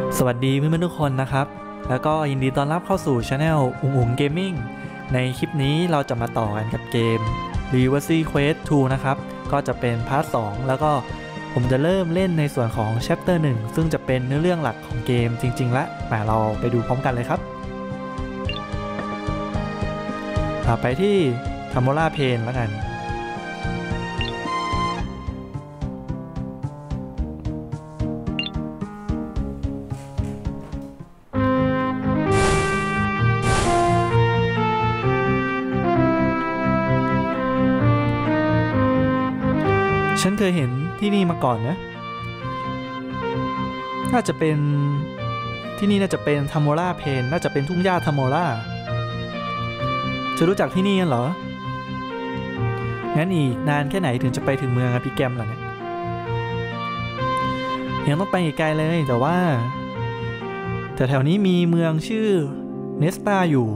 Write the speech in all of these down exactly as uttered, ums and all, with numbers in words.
สวัสดีเพื่อนๆทุกคนนะครับแล้วก็ยินดีต้อนรับเข้าสู่ช anel อุ๋งอุ๋งเกมมิ่งในคลิปนี้เราจะมาต่อกันกับเกม Reverse Quest ทู นะครับก็จะเป็นพาร์ทสองแล้วก็ผมจะเริ่มเล่นในส่วนของ Chapter หนึ่งซึ่งจะเป็นเนื้อเรื่องหลักของเกมจริงๆละมาเราไปดูพร้อมกันเลยครับไปที่ Tamora Plain แล้วกันฉันเคยเห็นที่นี่มาก่อนนะน่าจะเป็นที่นี่น่าจะเป็นทามโมราเพนน่าจะเป็นทุ่งหญ้าทามโมราจะรู้จักที่นี่กันเหรองั้นอีกนานแค่ไหนถึงจะไปถึงเมืองอพิแกมล่ะเนี่ยยังต้องไปอีกไกลเลยแต่ว่าแต่แถวนี้มีเมืองชื่อเนสตาอยู่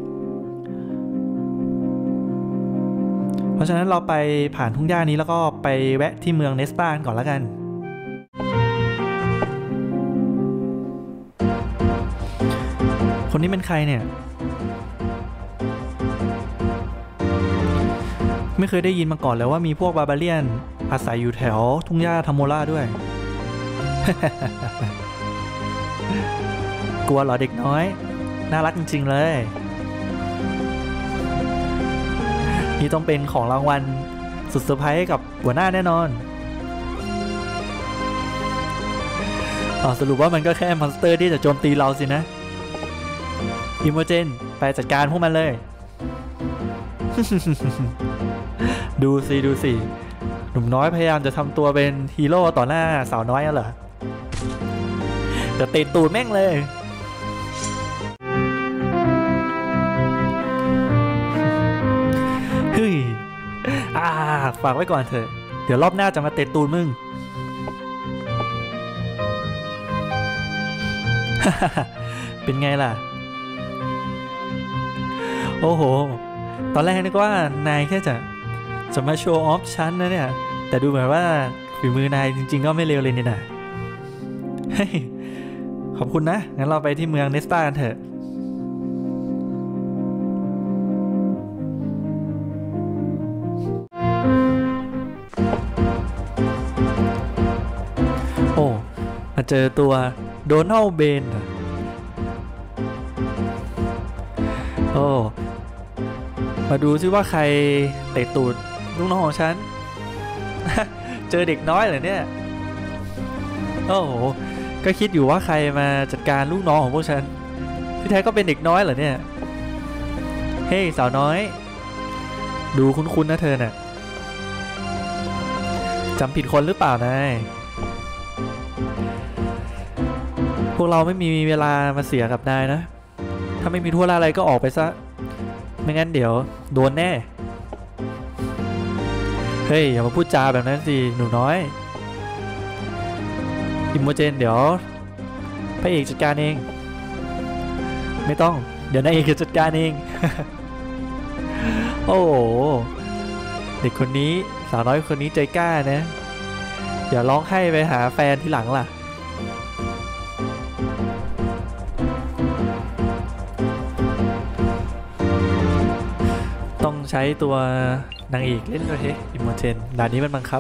เพราะฉะนั้นเราไปผ่านทุ่งหญ้านี้แล้วก็ไปแวะที่เมืองเนสตาก่อนแล้วกันคนนี้เป็นใครเนี่ยไม่เคยได้ยินมาก่อนเลยว่ามีพวกบาบาเลียนอาศัยอยู่แถวทุ่งหญ้าทามโมราด้วย กลัวเหรอเด็กน้อยน่ารักจริงๆเลยนี่ต้องเป็นของรางวัลสุดเซอร์ไพรส์กับหัวหน้าแน่นอนอ๋อสรุปว่ามันก็แค่มอนสเตอร์ที่จะโจมตีเราสินะอิโมเจนไปจัดการพวกมันเลย ดูสิดูสิหนุ่มน้อยพยายามจะทำตัวเป็นฮีโร่ต่อหน้าสาวน้อยเหรอจะเตะตูดแม่งเลยเฮ้ยอ่าฝากไว้ก่อนเถอะเดี๋ยวรอบหน้าจะมาเตะตูดมึง เป็นไงล่ะโอ้โหตอนแรกนึกว่านายแค่จะจะมาโชว์ออฟชั้นนะเนี่ยแต่ดูเหมือนว่าฝีมือนายจริงๆก็ไม่เลวเลยนี่นะเฮ้ยขอบคุณนะงั้นเราไปที่เมืองเนสตากันเถอะโอ้มาเจอตัวโดนัลด์เบนโอ้มาดูซิว่าใครเตะตูดลูกน้องของฉัน เจอเด็กน้อยเหรอเนี่ยโอ้โหก็คิดอยู่ว่าใครมาจัดการลูกน้องของพวกฉันที่แท้ก็เป็นเด็กน้อยเหรอเนี่ยเฮ้ยสาวน้อยดูคุ้นๆนะเธอน่ะจำผิดคนหรือเปล่านายพวกเราไม่มีเวลามาเสียกับนายนะถ้าไม่มีธุระอะไรก็ออกไปซะไม่งั้นเดี๋ยวโดนแน่เฮ้ยอย่ามาพูดจาแบบนั้นสิหนูน้อยอิโมเจนเดี๋ยวพระเอกจัดการเองไม่ต้องเดี๋ยวนายเอกจะจัดการเอง โอ้โหเด็กคนนี้สาวน้อยคนนี้ใจกล้านะอย่าร้องไห้ไปหาแฟนที่หลังล่ะต้องใช้ตัวนางเอกเล่นด้วยเฮ้ยอิโมเจนด่านนี้มันบังคับ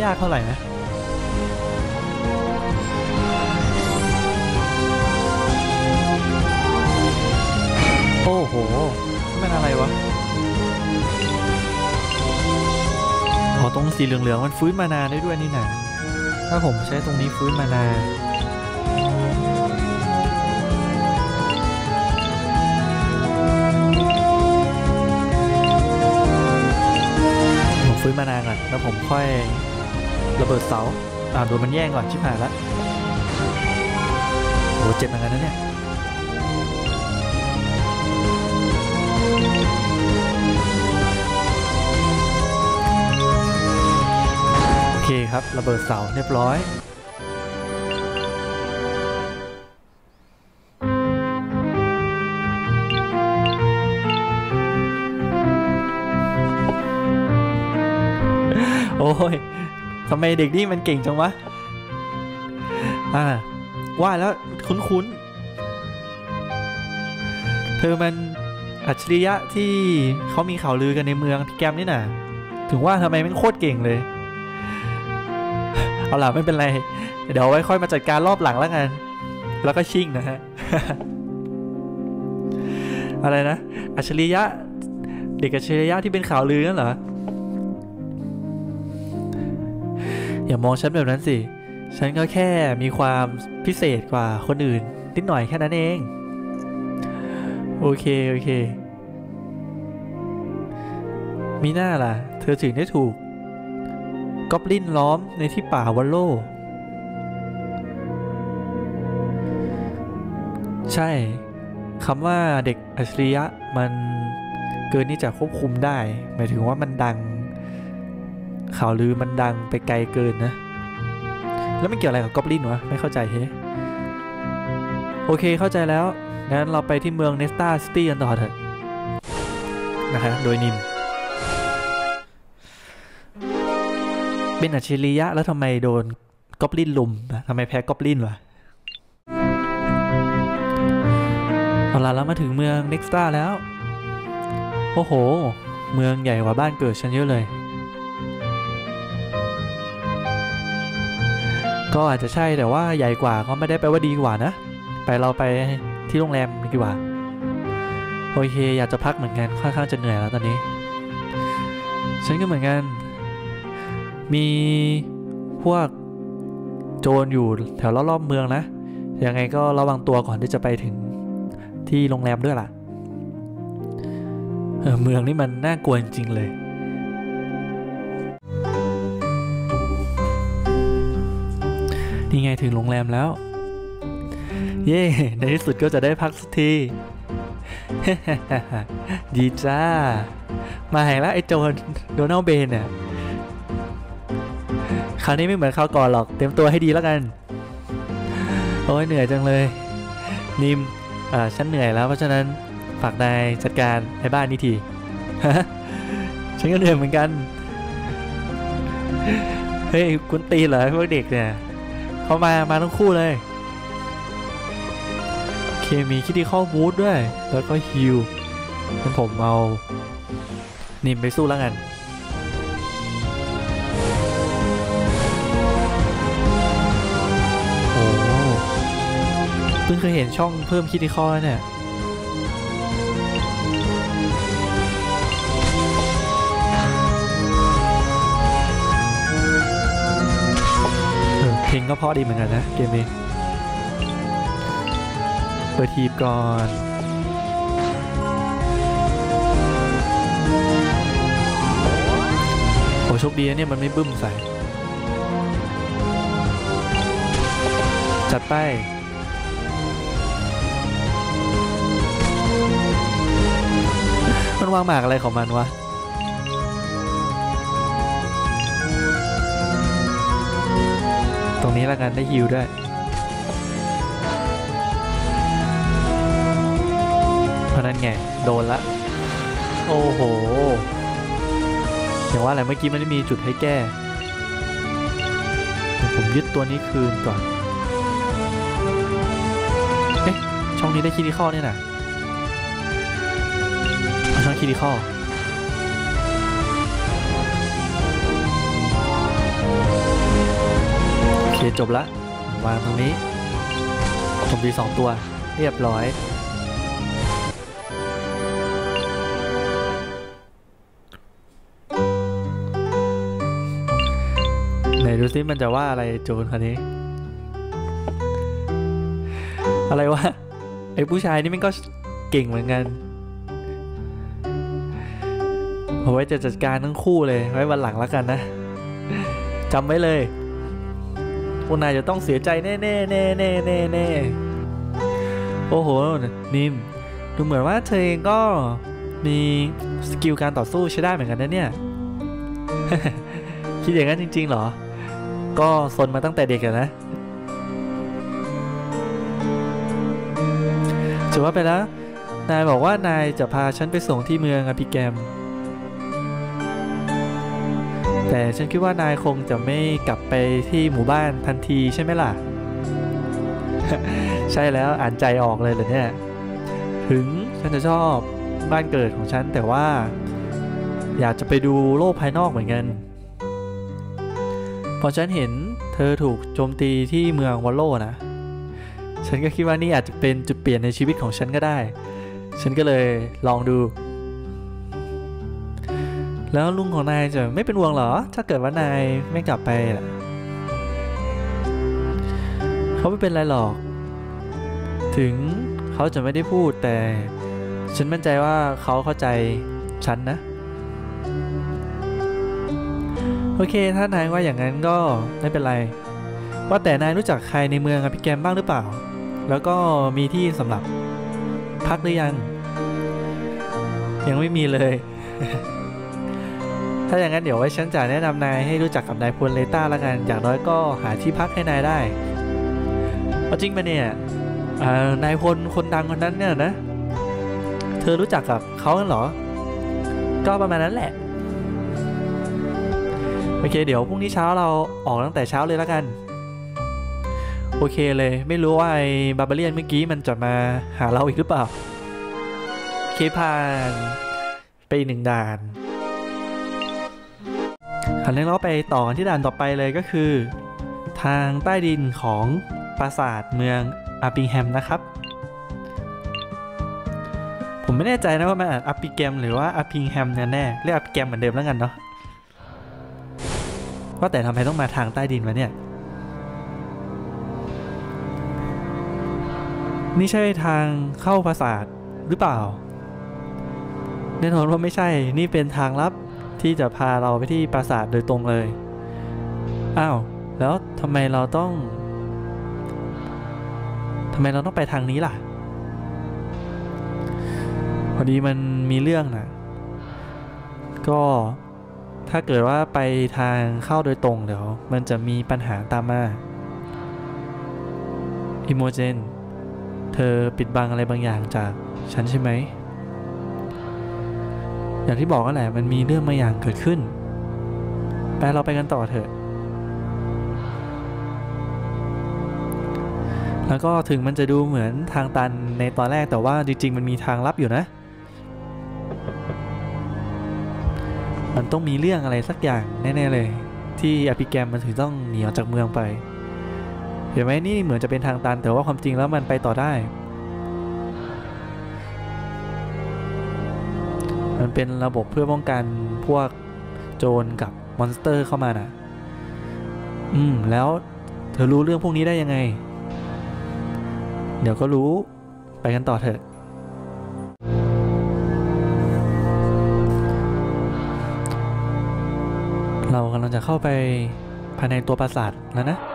ยากเท่าไหร่นะโอ้โหมันอะไรวะอ๋อตรงสีเหลืองๆมันฟื้นมานาได้ด้วยนี่นะถ้าผมใช้ตรงนี้ฟื้นมานาผมฟื้นมานาก่อนแล้วผมค่อยระเบิดเสาอ่าโดนมันแย่งก่อนชิบหายละโหเจ็บเหมือนกันนะเนี่ยโอเคครับระเบิดเสาเรียบร้อยโอ้ยทำไมเด็กนี่มันเก่งจังวะอ่าว่าแล้วคุ้นๆเธอมันอัจฉริยะที่เขามีข่าวลือกันในเมืองพี่แกมนี่น่ะถึงว่าทำไมมันโคตรเก่งเลยเอาล่ะไม่เป็นไรเดี๋ยวไว้ค่อยมาจัดการรอบหลังแล้วกันแล้วก็ชิ่งนะฮะ อะไรนะอัจฉริยะเด็กอัจฉริยะที่เป็นข่าวลือนั่นเหรออย่ามองฉันแบบนั้นสิฉันก็แค่มีความพิเศษกว่าคนอื่นนิดหน่อยแค่นั้นเองโอเคโอเคมีหน้าล่ะเธอถึงได้ถูกกอบลินล้อมในที่ป่าวัลโลใช่คำว่าเด็กอัจฉริยะมันเกินที่จะควบคุมได้หมายถึงว่ามันดังข่าวลือมันดังไปไกลเกินนะแล้วมันเกี่ยวอะไรกับกอบลินวะไม่เข้าใจเฮ้โอเคเข้าใจแล้วงั้นเราไปที่เมืองเนสตาซิตี้กันต่อเถอะนะฮะโดยนิมเป็นอัจฉริยะแล้วทำไมโดนกอบลินลุมนะทำไมแพ้กอบลินวะเอาล่ะแล้วมาถึงเมืองเนสตาแล้วโอ้โหเมืองใหญ่กว่าบ้านเกิดฉันเยอะเลยก็อาจจะใช่แต่ว่าใหญ่กว่าก็ไม่ได้แปลว่าดีกว่านะไปเราไปที่โรงแรมดีกว่าโอเคอยากจะพักเหมือนกันค่อนข้างจะเหนื่อยแล้วตอนนี้ฉันก็เหมือนกันมีพวกโจรอยู่แถวรอบๆเมืองนะยังไงก็ระวังตัวก่อนที่จะไปถึงที่โรงแรมด้วยล่ะเออเมืองนี่มันน่ากลัวจริงๆเลยนี่ไงถึงโรงแรมแล้วเย่ในที่สุดก็จะได้พักสักที ดีจ้ามาแห่งแล้วไอ้โจรโดนัลเบนเนี่ยคราวนี้ไม่เหมือนคราวก่อนหรอกเตรียมตัวให้ดีแล้วกันโอ้ยเหนื่อยจังเลยนิมอ่าฉันเหนื่อยแล้วเพราะฉะนั้นฝากนายจัดการในบ้านนี้ทีฮะฉันก็เหนื่อยเหมือนกันเฮ้ยกุนตีเหรอพวกเด็กเนี่ยเขามามาทั้งคู่เลยเคมีคิดที่เข้าบูธด้วยแล้วก็ฮิลงั้นผมเอานิมไปสู้แล้วกันโอ้เพิ่งเคยเห็นช่องเพิ่มคิดที่เข้าเนี่ยเพลงก็เพราะดีเหมือนกันนะเกมนี้เปิดทีบก่อนโอ้โชคดีนะเนี่ยมันไม่บึ้มใส่จัดไปมันวางหมากอะไรของมันวะตรงนี้ละกันได้ฮิวด้วยเพราะนั้นไงโดนละโอ้โหอย่างว่าอะไรเมื่อกี้มันไม่มีจุดให้แก้เดี๋ยวผมยึดตัวนี้คืนก่อนเอ๊ะช่องนี้ได้คิริคอลเนี่ยนะช่องคิริคอลจบละวางตรงนี้โจมตีสองตัวเรียบร้อยไหนดูซิมันจะว่าอะไรโจรคนนี้อะไรวะไอ้ผู้ชายนี่มันก็เก่งเหมือนกันเอาไว้จะจัดการทั้งคู่เลยไว้วันหลังแล้วกันนะจำไว้เลยพวกนายจะต้องเสียใจแน่แน่แน่แน่แน่แน่โอ้โหนิมดูเหมือนว่าเธอเองก็มีสกิลการต่อสู้ใช้ได้เหมือนกันนะเนี่ย คิดอย่างนั้นจริงๆเหรอก็ซนมาตั้งแต่เด็กอะนะจะว่าไปแล้วนายบอกว่านายจะพาฉันไปส่งที่เมืองอพิแกมแต่ฉันคิดว่านายคงจะไม่กลับไปที่หมู่บ้านทันทีใช่ไหมล่ะ ใช่แล้วอ่านใจออกเลยเหรอเนี่ยถึงฉันจะชอบบ้านเกิดของฉันแต่ว่าอยากจะไปดูโลกภายนอกเหมือนกันพอฉันเห็นเธอถูกโจมตีที่เมืองวอลโลนะฉันก็คิดว่านี่อาจจะเป็นจุดเปลี่ยนในชีวิตของฉันก็ได้ฉันก็เลยลองดูแล้วลุงของนายจะไม่เป็นห่วงเหรอถ้าเกิดว่านายไม่กลับไปล่ะเขาไม่เป็นไรหรอกถึงเขาจะไม่ได้พูดแต่ฉันมั่นใจว่าเขาเข้าใจฉันนะโอเคถ้านายว่าอย่างนั้นก็ไม่เป็นไรว่าแต่นายรู้จักใครในเมืองอพิแกมบ้างหรือเปล่าแล้วก็มีที่สำหรับพักหรือยังยังไม่มีเลย ถ้าอย่างนั้นเดี๋ยวไว้ฉันจะแนะนำนายให้รู้จักกับนายพลเลต้าละกันอย่างน้อยก็หาที่พักให้นายได้เอาจริงปะเนี่ยนายพลคนดังคนนั้นเนี่ยนะเธอรู้จักกับเขาเหรอก็ประมาณนั้นแหละโอเคเดี๋ยวพรุ่งนี้เช้าเราออกตั้งแต่เช้าเลยละกันโอเคเลยไม่รู้ว่าไอ้บาร์เบเรียนเมื่อกี้มันจะมาหาเราอีกหรือเปล่าเคผ่านไปหนึ่งด่านคราวนี้เราไปต่อกันที่ด่านต่อไปเลยก็คือทางใต้ดินของปราสาทเมืองอาร์ปิงแฮมนะครับผมไม่แน่ใจนะว่ามันอ่านอาร์ปิแกมหรือว่าอาร์ปิงแฮมแน่เรียกอาร์ปิแกมเหมือนเดิมแล้วกันเนาะว่าแต่ทำไมต้องมาทางใต้ดินวะเนี่ยนี่ใช่ทางเข้าปราสาทหรือเปล่าแน่นอนว่าไม่ใช่นี่เป็นทางลับที่จะพาเราไปที่ปราสาทโดยตรงเลยอ้าวแล้วทำไมเราต้องทำไมเราต้องไปทางนี้ล่ะพอดีมันมีเรื่องนะก็ถ้าเกิดว่าไปทางเข้าโดยตรงเดี๋ยวมันจะมีปัญหาตามมาอิโมเจนเธอปิดบังอะไรบางอย่างจากฉันใช่ไหมอย่างที่บอกกันแหละมันมีเรื่องบางอย่างเกิดขึ้นไปเราไปกันต่อเถอะแล้วก็ถึงมันจะดูเหมือนทางตันในตอนแรกแต่ว่าจริงๆมันมีทางลับอยู่นะมันต้องมีเรื่องอะไรสักอย่างแน่ๆเลยที่อพิแกมมันถึงต้องหนีออกจากเมืองไปเห็นไหมนี่เหมือนจะเป็นทางตันแต่ว่าความจริงแล้วมันไปต่อได้มันเป็นระบบเพื่อป้องกันพวกโจรกับมอนสเตอร์เข้ามาน่ะอืมแล้วเธอรู้เรื่องพวกนี้ได้ยังไงเดี๋ยวก็รู้ไปกันต่อเถอะเรากำลังจะเข้าไปภายในตัวปราสาทแล้วนะ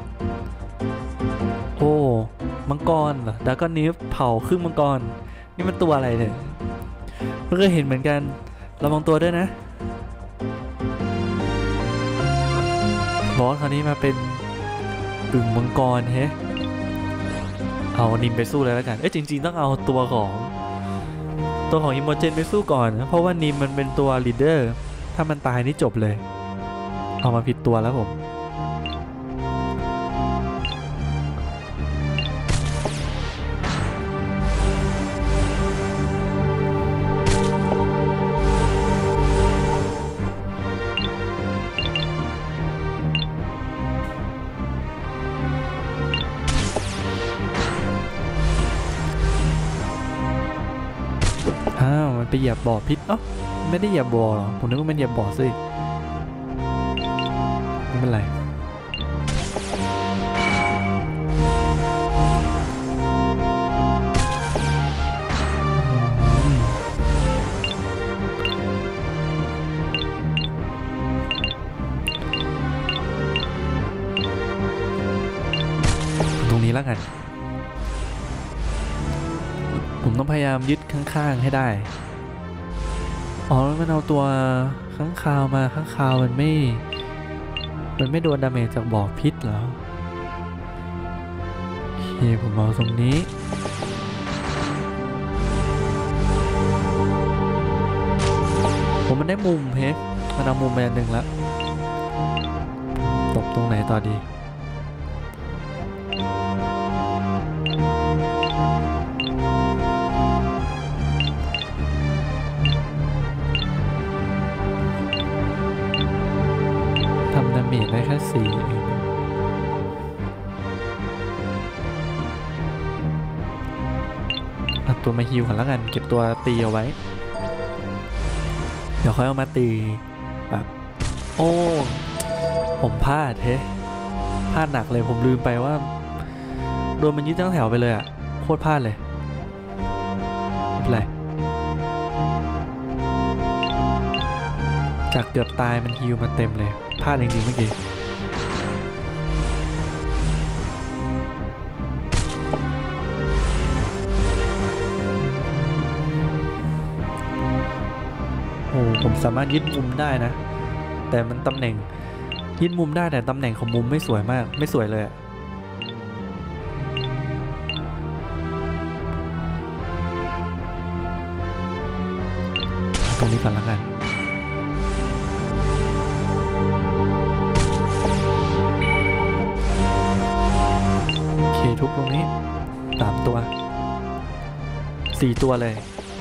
โอ้มังกรเหรอดราก้อนนิฟเผาครึ่งมังกรนี่มันตัวอะไรเนี่ยไม่เคยเห็นเหมือนกันระวังตัวด้วยนะบอสคราวนี้มาเป็นกึ่งมังกรเฮ้เอานิมไปสู้เลยแล้วกันเอ้ยจริงๆต้องเอาตัวของตัวของอิโมเจนไปสู้ก่อนเพราะว่านิมมันเป็นตัวลีดเดอร์ถ้ามันตายนี่จบเลยเอามาผิดตัวแล้วผมไปเหยียบบ่อพิษเอ้าไม่ได้เหยียบบ่อหรอผมนึกว่ามันเหยียบบ่อสิไม่เป็นไรตรงนี้แล้วกันผมต้องพยายามยึดข้างๆให้ได้อ๋อมันเอาตัวข้างคาวมาข้างคาวมันไม่มันไม่โดนดาเมจจากบ่อพิษเหรอโอเคผมเอาตรงนี้ผมมันได้มุมเพชรมันเอามุมไปอันหนึ่งแล้วตบตรงไหนต่อดีทำดาเมจได้แค่สี่เองเอาตัวมาฮิวกันแล้วกันเก็บตัวตีเอาไว้เดี๋ยวค่อยเอามาตีแบบโอ้ผมพลาดเฮ้พลาดหนักเลยผมลืมไปว่าโดนมันยึดทั้งแถวไปเลยอะโคตรพลาดเลยไม่เป็นไรจากเกือบตายมันฮิวมาเต็มเลยพลาดจริงๆเมื่อกี้โอ้ผมสามารถยึดมุมได้นะแต่มันตำแหน่งยึดมุมได้แต่ตำแหน่งของมุมไม่สวยมากไม่สวยเลยตรงนี้ก่อนละกันโอเคทุบตรงนี้สามตัวสี่ตัวเลย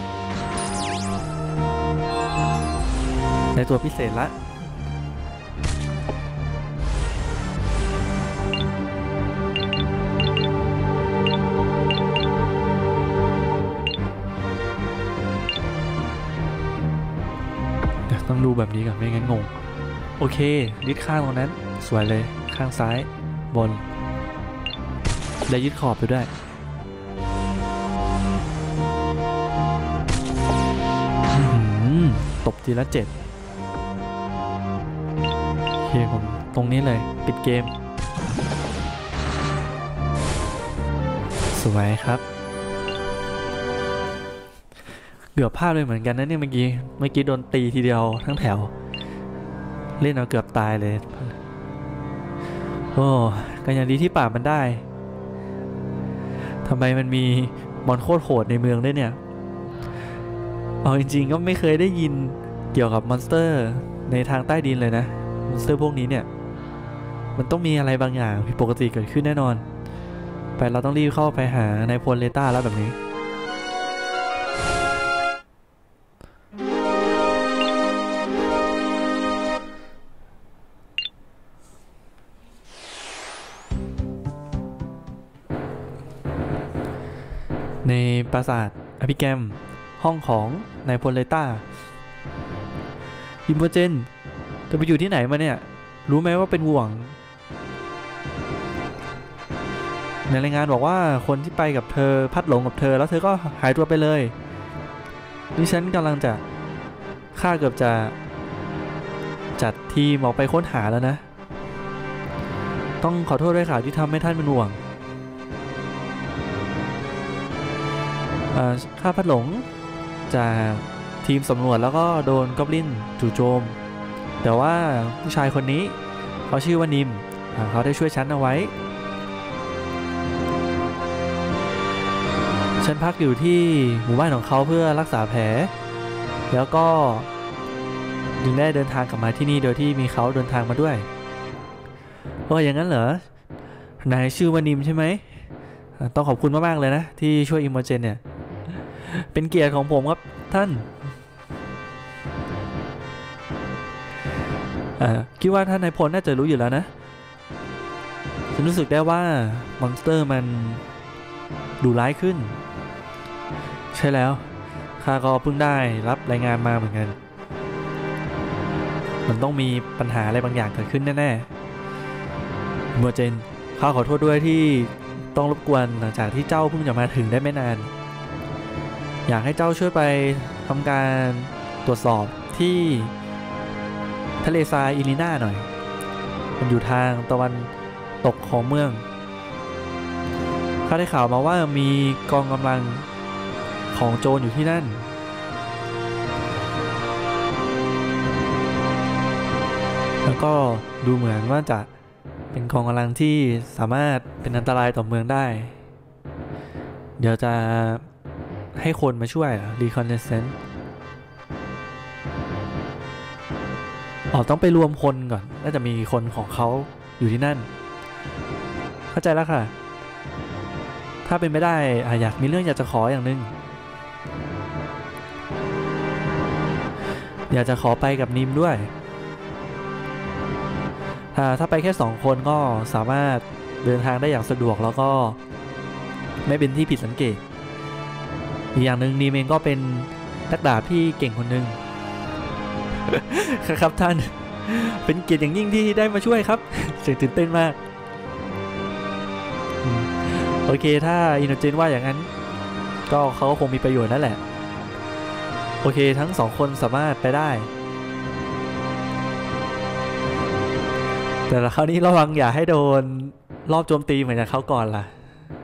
ในตัวพิเศษละต้องดูแบบนี้ก่อนไม่งั้นงงโอเคยึดข้างตรงนั้นสวยเลยข้างซ้ายบนและยึดขอบไปด้วยตบทีละเจ็ดโอเคผมตรงนี้เลยปิดเกมสวยครับเกือบพลาดเลยเหมือนกันนะเนี่ยเมื่อกี้เมื่อกี้โดนตีทีเดียวทั้งแถวเล่นเอาเกือบตายเลยโอ้ก็ยังดีที่ป่ามันได้ทำไมมันมีมอนโคตรโหดในเมืองด้วยเนี่ยเอาจริงๆก็ไม่เคยได้ยินเกี่ยวกับมอนสเตอร์ในทางใต้ดินเลยนะมอนสเตอร์พวกนี้เนี่ยมันต้องมีอะไรบางอย่างผิดปกติเกิดขึ้นแน่นอนไปเราต้องรีบเข้าไปหานายพลเลต้าแล้วแบบนี้ในปราสาทอภิแกมห้องของนายพลเลต้าอิมโพเจนจะไปอยู่ที่ไหนมาเนี่ยรู้ไหมว่าเป็นห่วงในรายงานบอกว่าคนที่ไปกับเธอพัดหลงกับเธอแล้วเธอก็หายตัวไปเลยดิฉันกำลังจะข้าเกือบจะจัดทีมออกไปค้นหาแล้วนะต้องขอโทษด้วยค่ะที่ทำให้ท่านเป็นห่วงข้าพัดหลงจากทีมสำรวจแล้วก็โดนกอบลินจู่โจมแต่ว่าผู้ชายคนนี้เขาชื่อว่านิมเขาได้ช่วยฉันเอาไว้ฉันพักอยู่ที่หมู่บ้านของเขาเพื่อรักษาแผลแล้วก็จึงได้เดินทางกลับมาที่นี่โดยที่มีเขาเดินทางมาด้วยโอ้อย่างนั้นเหรอนายชื่อว่านิมใช่ไหมต้องขอบคุณมากๆเลยนะที่ช่วยอิมโมเจนเนี่ยเป็นเกียรติของผมครับท่านคิดว่าท่านนายพลน่าจะรู้อยู่แล้วนะฉันรู้สึกได้ว่ามอนสเตอร์มันดุร้ายขึ้นใช่แล้วข้าก็เพิ่งได้รับรายงานมาเหมือนกันมันต้องมีปัญหาอะไรบางอย่างเกิดขึ้นแน่ๆมัวเจนข้าขอโทษด้วยที่ต้องรบกวนหลังจากที่เจ้าเพิ่งจะมาถึงได้ไม่นานอยากให้เจ้าช่วยไปทำการตรวจสอบที่ทะเลทรายอิลิน่าหน่อยมันอยู่ทางตะวันตกของเมืองข้าได้ข่าวมาว่ามีกองกำลังของโจรอยู่ที่นั่นแล้วก็ดูเหมือนว่าจะเป็นกองกำลังที่สามารถเป็นอันตรายต่อเมืองได้เดี๋ยวจะให้คนมาช่วยรีคอนเนสเซนต์อ๋อต้องไปรวมคนก่อนน่าจะมีคนของเขาอยู่ที่นั่นเข้าใจแล้วค่ะถ้าเป็นไม่ได้อยากมีเรื่องอยากจะขออย่างนึงอยากจะขอไปกับนิมด้วยถ้าถ้าไปแค่สองคนก็สามารถเดินทางได้อย่างสะดวกแล้วก็ไม่เป็นที่ผิดสังเกตอีกอย่างหนึ่งนิมเองก็เป็นนักดาบที่เก่งคนหนึ่ง ครับท่านเป็นเกียรติอย่างยิ่งที่ได้มาช่วยครับเสียงตื่นเต้นมากโอเคถ้าอินโนเจนว่าอย่างนั้นก็เขาก็คงมีประโยชน์นั่นแหละโอเคทั้งสองคนสามารถไปได้แต่คราวนี้ระวังอย่าให้โดนรอบโจมตีเหมือนกับเขาก่อนล่ะ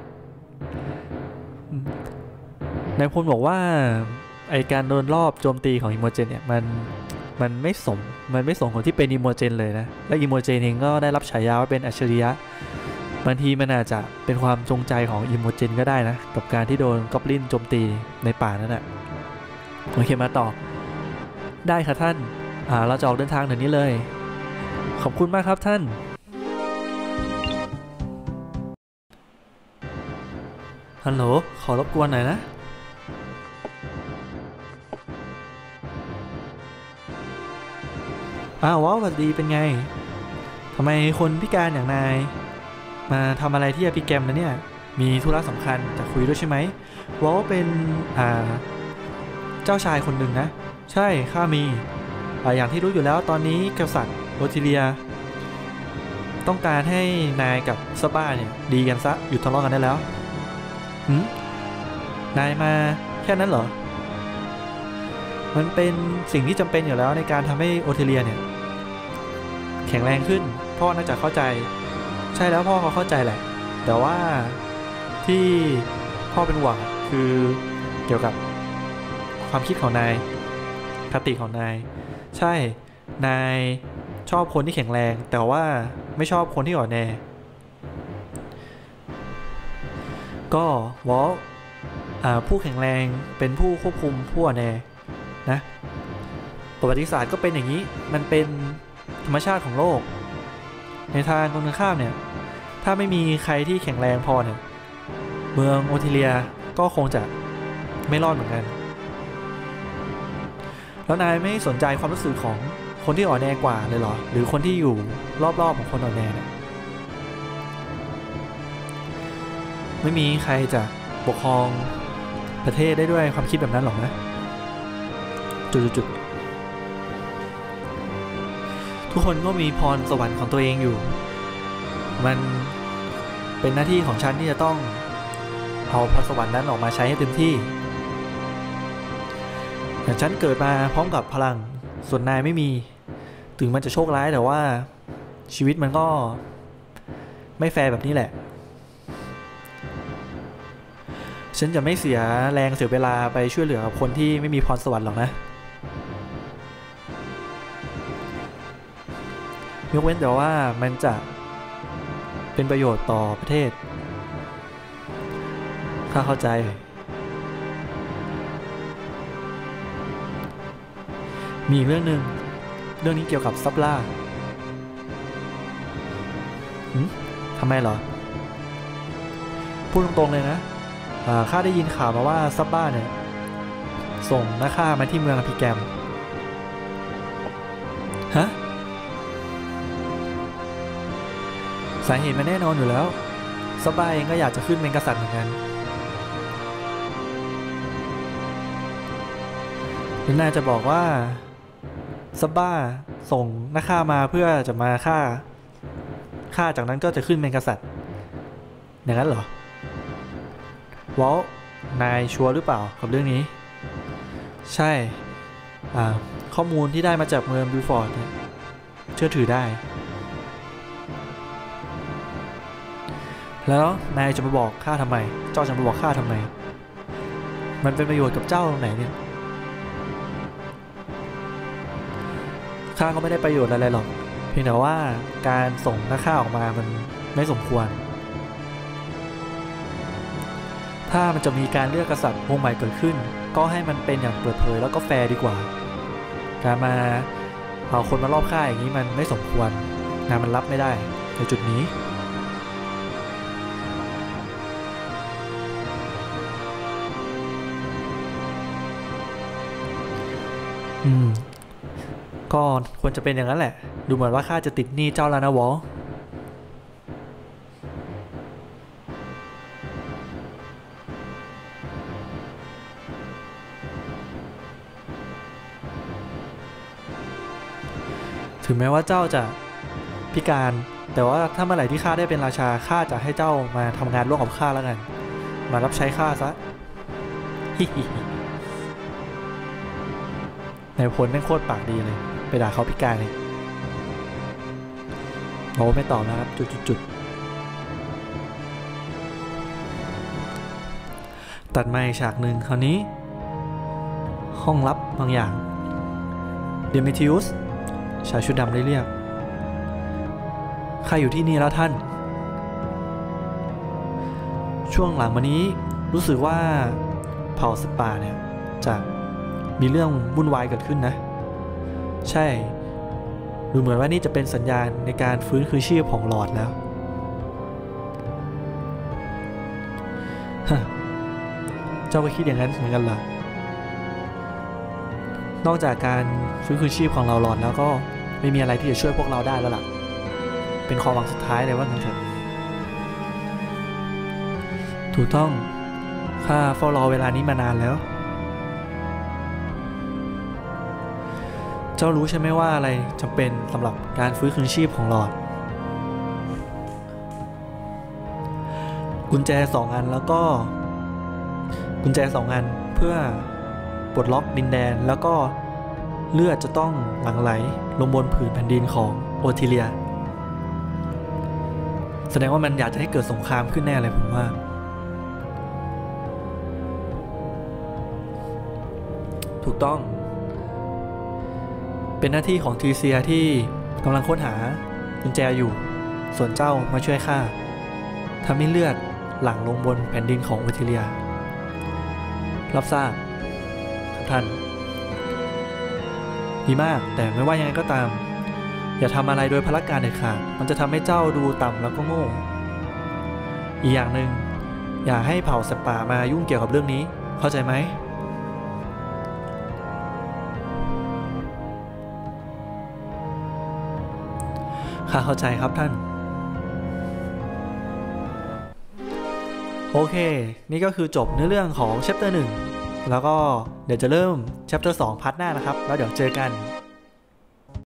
นายพลบอกว่าไอการโดนรอบโจมตีของอิโมเจนเนี่ยมันมันไม่สมมันไม่สมกับที่เป็นอิโมเจนเลยนะและอิโมเจนเองก็ได้รับฉายาว่าเป็นอัจฉริยะบางทีมันอาจจะเป็นความจงใจของอิโมเจนก็ได้นะกับการที่โดนกอบลินโจมตีในป่านั่นแหละโอเคมาต่อได้ค่ะท่านอ่าเราจะออกเดินทางเดี๋ยวนี้เลยขอบคุณมากครับท่านฮัลโหลขอรบกวนหน่อยนะอ้าวว้าวสวัสดีเป็นไงทำไมคนพิการอย่างนายมาทำอะไรที่อพิแกรมนะเนี่ยมีธุระสำคัญจะคุยด้วยใช่ไหมว้าวเป็นอ่าเจ้าชายคนหนึ่งนะใช่ข้ามีอ่าอย่างที่รู้อยู่แล้วตอนนี้กษัตริย์โอทิเลียต้องการให้นายกับซาบ้าเนี่ยดีกันซะหยุดทะเลาะกันได้แล้วหืมนายมาแค่นั้นเหรอมันเป็นสิ่งที่จำเป็นอยู่แล้วในการทำให้โอทิเลียเนี่ยแข็งแรงขึ้นพ่อน่าจะเข้าใจใช่แล้วพ่อเขาเข้าใจแหละแต่ว่าที่พ่อเป็นหวังคือเกี่ยวกับความคิดของนายคติของนายใช่นายชอบคนที่แข็งแรงแต่ว่าไม่ชอบคนที่อ่อนแอก็วอลผู้แข็งแรงเป็นผู้ควบคุมผู้อ่อนแอนะประวัติศาสตร์ก็เป็นอย่างนี้มันเป็นธรรมชาติของโลกในทางตรงกันข้ามเนี่ยถ้าไม่มีใครที่แข็งแรงพอเนี่ยเมืองโอทิเลียก็คงจะไม่รอดเหมือนกันแล้วนายไม่สนใจความรู้สึกของคนที่อ่อนแอกว่าเลยเหรอหรือคนที่อยู่รอบๆของคนอ่อนแอเนี่ยไม่มีใครจะปกครองประเทศได้ด้วยความคิดแบบนั้นหรอกนะจุดๆทุกคนก็มีพรสวรรค์ของตัวเองอยู่มันเป็นหน้าที่ของฉันที่จะต้องเอาพรสวรรค์นั้นออกมาใช้ให้เต็มที่แต่ฉันเกิดมาพร้อมกับพลังส่วนนายไม่มีถึงมันจะโชคร้ายแต่ว่าชีวิตมันก็ไม่แฟร์แบบนี้แหละฉันจะไม่เสียแรงเสียเวลาไปช่วยเหลือกับคนที่ไม่มีพรสวรรค์หรอกนะยกเว้นแต่ว่ามันจะเป็นประโยชน์ต่อประเทศข้าเข้าใจมีอีกเรื่องหนึ่งเรื่องนี้เกี่ยวกับซับล่าทำไมเหรอพูดตรงๆเลยนะข้าได้ยินข่าวมาว่าซับบ้าเนี่ยส่งนักฆ่ามาที่เมืองอภิแกรมฮะสาเหตุมันแน่นอนอยู่แล้วซับบ้าเองก็อยากจะขึ้นเป็นกษัตริย์เหมือนกันรือนายจะบอกว่าซับบ้าส่งนักฆ่ามาเพื่อจะมาฆ่าฆ่าจากนั้นก็จะขึ้นเป็นกษัตริย์อย่างนั้นเหรอวอลนายชัวร์หรือเปล่ากับเรื่องนี้ใช่ข้อมูลที่ได้มาจากเมืองบิลฟอร์ดเชื่อถือได้แล้วนายจะมาบอกข้าทำไมเจ้าจะมาบอกข้าทำไมมันเป็นประโยชน์กับเจ้าตรงไหนเนี่ยข้าก็ไม่ได้ประโยชน์อะไรหรอกเพียงแต่ว่าการส่งนักฆ่าออกมามันไม่สมควรถ้ามันจะมีการเลือกกษัตริย์องค์ใหม่เกิดขึ้นก็ให้มันเป็นอย่างเปิดเผยแล้วก็แฟร์ดีกว่าการมาเอาคนมารอบฆ่าอย่างนี้มันไม่สมควรงานมันรับไม่ได้ในจุดนี้อืมก็ควรจะเป็นอย่างนั้นแหละดูเหมือนว่าข้าจะติดหนี้เจ้าแล้วนะวอลถึงแม้ว่าเจ้าจะพิการแต่ว่าถ้าเมื่อไหร่ที่ข้าได้เป็นราชาข้าจะให้เจ้ามาทำงานร่วมกับข้าแล้วกันมารับใช้ข้าซะนายพลแม่งโคตรปากดีเลยไปด่าเขาพิการเลยโอ้ไม่ตอบนะครับจุดๆตัดมาอีกฉากหนึ่งคราวนี้ห้องลับบางอย่างเดมิทิอุสชายชุดดำได้เรียกข้าอยู่ที่นี่แล้วท่านช่วงหลังมานี้รู้สึกว่าเผ่าสปาเนี่ยจะมีเรื่องวุ่นวายเกิดขึ้นนะใช่ดูเหมือนว่านี่จะเป็นสัญญาณในการฟื้นคืนชีพของหลอดแล้วเจ้าก็คิดอย่างนั้นเหมือนกันเหรอนอกจากการฟื้นคืนชีพของเราหลอดแล้วก็ไม่มีอะไรที่จะช่วยพวกเราได้แล้วล่ะเป็นความหวังสุดท้ายเลยว่างั้นเถอะถูกต้องข้าเฝ้ารอเวลานี้มานานแล้วเจ้ารู้ใช่ไหมว่าอะไรจำเป็นสำหรับการฟื้นคืนชีพของหลอดกุญแจสองอันแล้วก็กุญแจสองอันเพื่อปลดล็อกดินแดนแล้วก็เลือดจะต้องหลั่งไหลลงบนผืนแผ่นดินของโอทิเลียแสดงว่ามันอยากจะให้เกิดสงครามขึ้นแน่เลยผมว่าถูกต้องเป็นหน้าที่ของทีเซียที่กำลังค้นหากุญแจอยู่ส่วนเจ้ามาช่วยข้าทำให้เลือดหลั่งลงบนแผ่นดินของโอทิเลียรับทราบครับท่านดีมากแต่ไม่ว่ายังไงก็ตามอย่าทำอะไรโดยพละการเด็ดขาดมันจะทำให้เจ้าดูต่ำแล้วก็โง่อีกอย่างหนึ่งอย่าให้เผ่าสัตว์ป่ามายุ่งเกี่ยวกับเรื่องนี้เข้าใจไหมข้าเข้าใจครับท่านโอเคนี่ก็คือจบเนื้อเรื่องของ chapter หนึ่งแล้วก็เดี๋ยวจะเริ่ม chapter สองพาร์ทหน้านะครับแล้วเดี๋ยวเจอกัน